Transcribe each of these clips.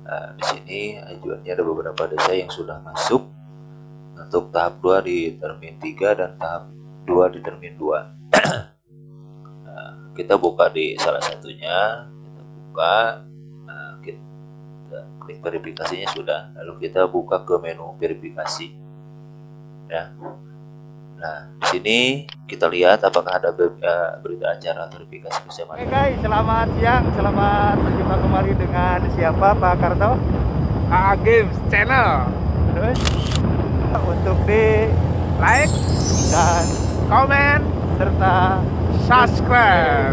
Nah, di sini ajuannya ada beberapa desa yang sudah masuk untuk tahap 2 di termin 3 dan tahap 2 di termin 2. Nah, kita buka di salah satunya, kita buka, nah, kita klik verifikasinya sudah, lalu kita buka ke menu verifikasi ya. Nah, di sini kita lihat apakah ada berita acara verifikasi kesehatan. Oke guys, selamat siang, selamat berjumpa kembali dengan siapa Pak Karto? AA Games Channel. Terus untuk di Like, dan comment, serta subscribe.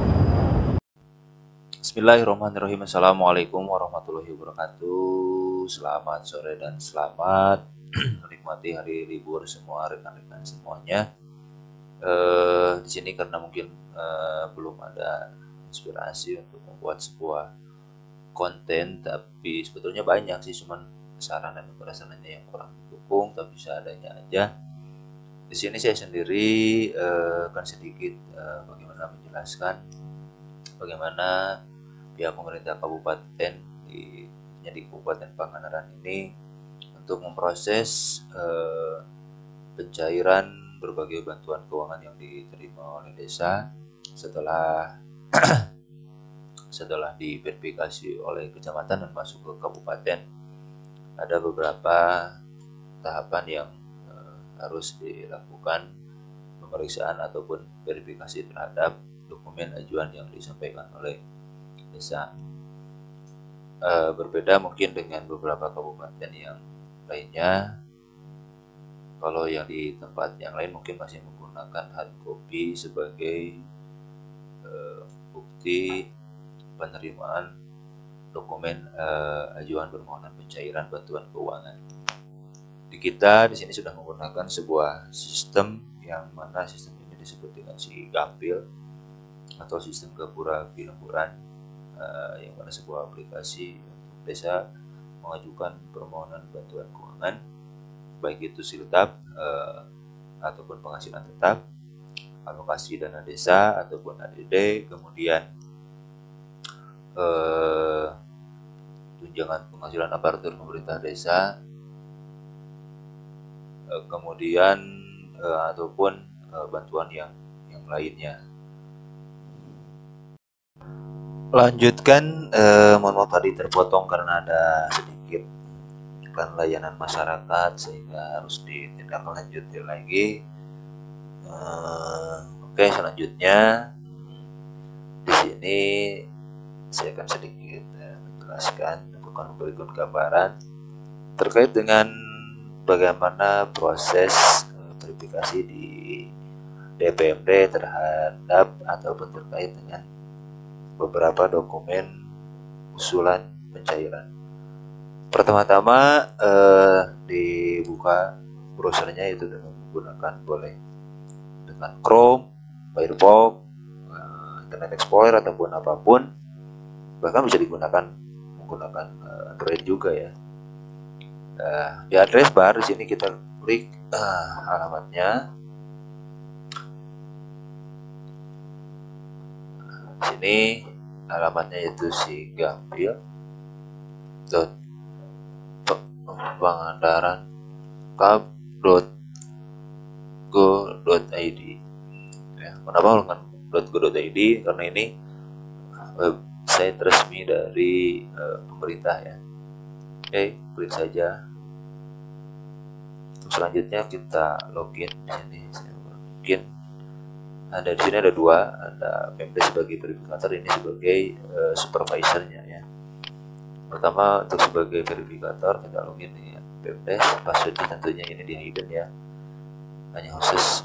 Bismillahirrahmanirrahim. Assalamualaikum warahmatullahi wabarakatuh. Selamat sore dan selamat menikmati hari libur semua rekan-rekan semuanya. Di sini karena mungkin belum ada inspirasi untuk membuat sebuah konten, tapi sebetulnya banyak sih, cuman saran dan perasaannya yang kurang mendukung, tapi seadanya aja. Di sini saya sendiri akan sedikit bagaimana menjelaskan bagaimana pihak pemerintah kabupaten di Kabupaten Pangandaran ini untuk memproses pencairan berbagai bantuan keuangan yang diterima oleh desa setelah setelah diverifikasi oleh kecamatan dan masuk ke kabupaten. Ada beberapa tahapan yang harus dilakukan pemeriksaan ataupun verifikasi terhadap dokumen ajuan yang disampaikan oleh desa. Berbeda mungkin dengan beberapa kabupaten yang lainnya. Kalau yang di tempat yang lain mungkin masih menggunakan hard copy sebagai bukti penerimaan dokumen ajuan permohonan pencairan bantuan keuangan. Di kita di sini sudah menggunakan sebuah sistem yang mana sistem ini disebut dengan Sigampil atau sistem gapura pengangguran, yang mana sebuah aplikasi untuk desa mengajukan permohonan bantuan keuangan, baik itu siltap ataupun penghasilan tetap, alokasi dana desa ataupun ADD, kemudian tunjangan penghasilan aparatur pemerintah desa, kemudian ataupun bantuan yang lainnya. Lanjutkan, mohon maaf tadi terpotong karena ada sedikit iklan layanan masyarakat sehingga harus ditindaklanjuti lagi. Oke, selanjutnya di sini saya akan sedikit menjelaskan bukan memberikan gambaran terkait dengan bagaimana proses verifikasi di DPMD terhadap ataupun terkait dengan beberapa dokumen usulan pencairan. Pertama-tama dibuka browsernya itu dengan menggunakan boleh dengan Chrome, Firefox, Internet Explorer ataupun apapun, bahkan bisa digunakan menggunakan Android juga ya. Di address bar di sini kita klik alamatnya. Di sini alamatnya itu sigampil.pangandaran.go.id ya. Kenapa dengan .go.id? Karena ini website resmi dari pemerintah ya. Oke, klik saja. Untuk selanjutnya kita login di sini. Saya login. Ada di sini ada dua, ada PMD sebagai verifikator, ini sebagai supervisornya ya. Pertama untuk sebagai verifikator kita login di PMD, passwordnya tentunya ini di hidden ya, hanya khusus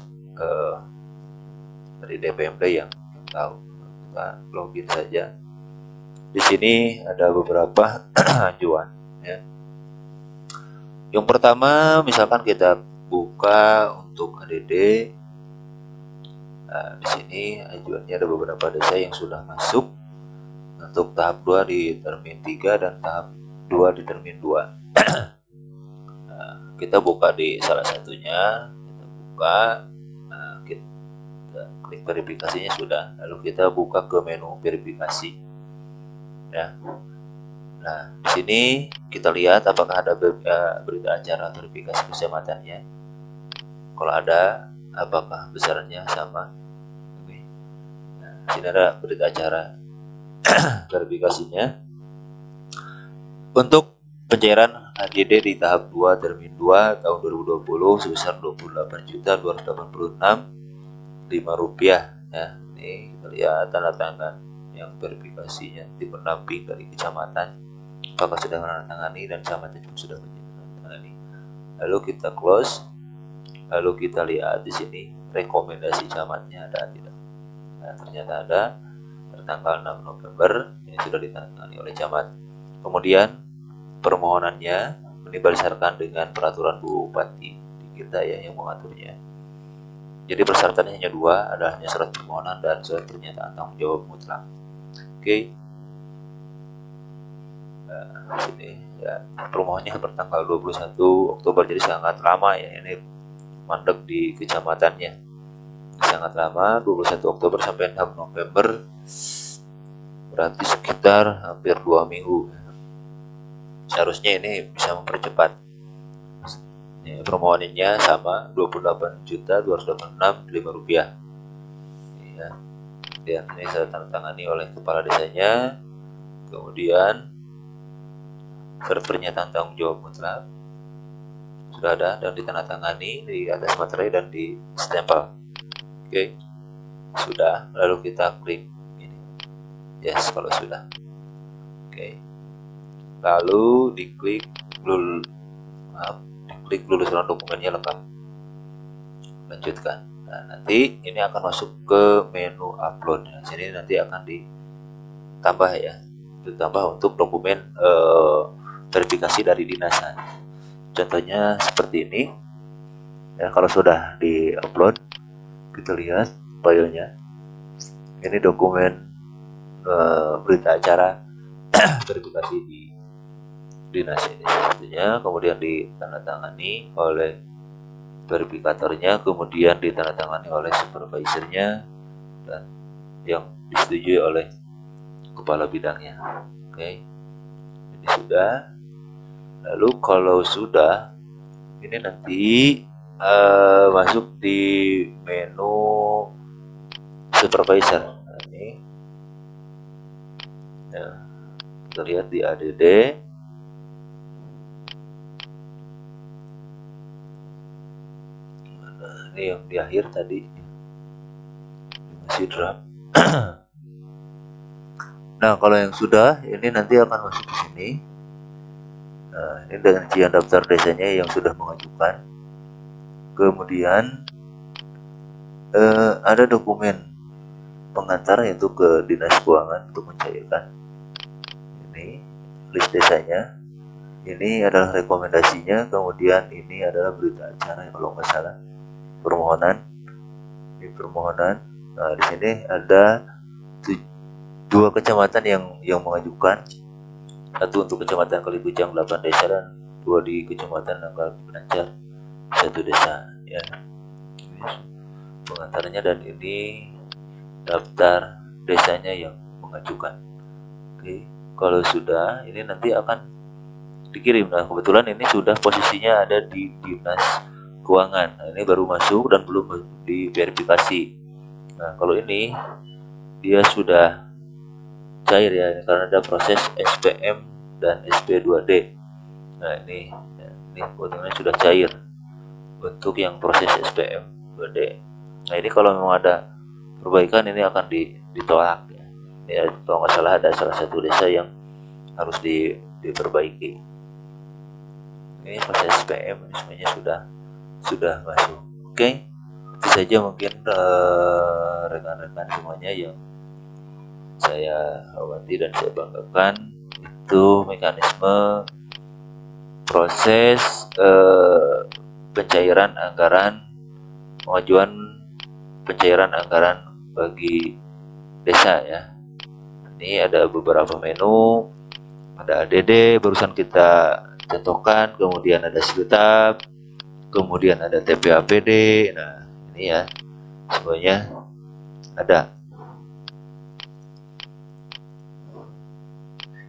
dari DPMD yang tahu. Kita login saja. Di sini ada beberapa ajuan ya. Yang pertama misalkan kita buka untuk ADD. Nah, di sini ajuannya ada beberapa desa yang sudah masuk untuk tahap 2 di termin 3 dan tahap 2 di termin 2. Nah, kita buka di salah satunya, kita buka, nah, kita klik verifikasinya sudah, lalu kita buka ke menu verifikasi ya. Nah, di sini kita lihat apakah ada berita acara verifikasi kecamatannya. Kalau ada, apakah besarnya sama. Oke. Nah, di sini ada berita acara verifikasinya. Untuk pencairan HJD di tahap 2 termin 2 tahun 2020 sebesar Rp28.286.500 ya. Ini kita lihat tanda tangan yang verifikasinya di pendamping dari kecamatan apakah sudah menandatangani dan kecamatan juga sudah menandatangani. Lalu kita close, lalu kita lihat di sini rekomendasi camatnya ada tidak. Nah, ternyata ada tertanggal 6 November ini sudah ditandatangani oleh camat. Kemudian permohonannya ini berdasarkan dengan peraturan Bupati di kita ya yang mengaturnya. Jadi persyaratannya hanya dua, adanya surat permohonan dan surat pernyataan tanggung jawab mutlak. Oke. Nah, sini ya permohonannya bertanggal 21 Oktober, jadi sangat lama ya ini mandek di kecamatannya. Sangat lama, 21 Oktober sampai 6 November berarti sekitar hampir 2 minggu. Seharusnya ini bisa mempercepat. Ya, permohonannya sama Rp28.286.500 ya. Dan ini saya tandatangani oleh kepala desanya. Kemudian surat pernyataan tanggung jawab mutlak sudah ada dan ditandatangani di atas materai dan di stempel. Oke, sudah. Lalu kita klik ini yes kalau sudah. Oke, lalu diklik lulusan dokumennya lengkap, lanjutkan. Nah, nanti ini akan masuk ke menu upload. Nah, sini nanti akan ditambah ya, ditambah untuk dokumen verifikasi dari dinas. Contohnya seperti ini ya. Kalau sudah di upload, kita lihat filenya. Ini dokumen berita acara verifikasi di dinas ini artinya, kemudian ditandatangani oleh verifikatornya, kemudian ditandatangani oleh supervisornya, dan yang disetujui oleh kepala bidangnya. Oke, ini sudah. Lalu kalau sudah, ini nanti masuk di menu supervisor. Nah, ini ya, kita lihat di ADD. Ini yang di akhir tadi masih draft. Nah, kalau yang sudah, ini nanti akan masuk ke sini. Nah, ini dengan rincian daftar desanya yang sudah mengajukan. Kemudian ada dokumen pengantar yaitu ke Dinas Keuangan untuk mencairkan. Ini list desanya. Ini adalah rekomendasinya. Kemudian ini adalah berita acara kalau nggak salah. Permohonan, ini permohonan. Nah, di sini ada 2 kecamatan yang mengajukan. Satu untuk kecamatan Kalibujang 8 desa dan 2 di kecamatan Nanggal Penancar 1 desa ya. Ini pengantarnya dan ini daftar desanya yang mengajukan. Oke, kalau sudah ini nanti akan dikirim. Nah, kebetulan ini sudah posisinya ada di Dinas Keuangan. Nah, ini baru masuk dan belum diverifikasi. Nah, kalau ini dia sudah cair ya, karena ada proses SPM dan SP2D. Nah, ini kebetulan sudah cair untuk yang proses SPM 2D. Nah, ini kalau memang ada perbaikan ini akan ditolak ya. Ya, kalau nggak salah ada salah satu desa yang harus diperbaiki. Ini proses SPM ini semuanya sudah masuk. Oke, itu saja mungkin rekan-rekan semuanya yang saya hormati dan saya banggakan. Itu mekanisme proses pencairan anggaran, pengajuan pencairan anggaran bagi desa ya. Ini ada beberapa menu, ada ADD barusan kita contohkan, kemudian ada Sirekap, kemudian ada TPAPD. Nah, ini ya semuanya ada.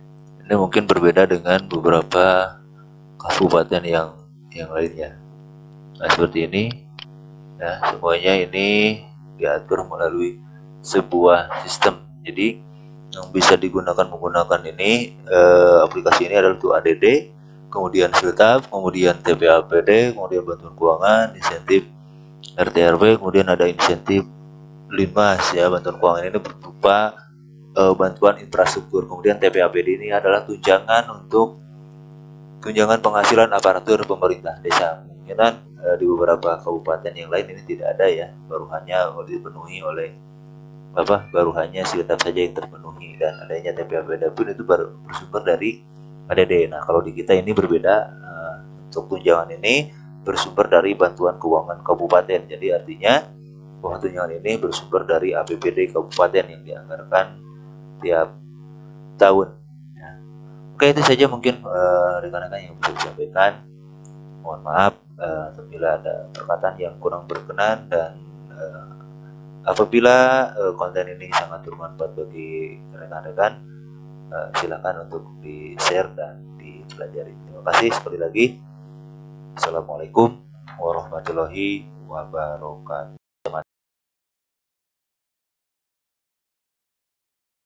Ini mungkin berbeda dengan beberapa kabupaten yang lainnya. Nah, seperti ini. Nah, semuanya ini diatur melalui sebuah sistem. Jadi yang bisa digunakan menggunakan ini aplikasi ini adalah untuk ADD, kemudian Siltap, kemudian TPAPD, kemudian bantuan keuangan, insentif RT/RW, kemudian ada insentif Linmas ya. Bantuan keuangan ini berupa bantuan infrastruktur. Kemudian TPAPD ini adalah tunjangan penghasilan aparatur pemerintah desa. Kemungkinan di beberapa kabupaten yang lain ini tidak ada ya, baru hanya Siltap saja yang terpenuhi, dan adanya TPAPD pun itu baru bersumber dari ADD. Nah, kalau di kita ini berbeda, untuk tunjangan ini bersumber dari bantuan keuangan kabupaten. Jadi artinya bahwa tunjangan ini bersumber dari APBD kabupaten yang dianggarkan tiap tahun. Ya. Oke, itu saja mungkin rekan-rekan yang bisa disampaikan. Mohon maaf apabila ada perkataan yang kurang berkenan, dan apabila konten ini sangat bermanfaat bagi rekan-rekan, silakan untuk di-share dan dipelajari. Terima kasih sekali lagi. Assalamualaikum warahmatullahi wabarakatuh.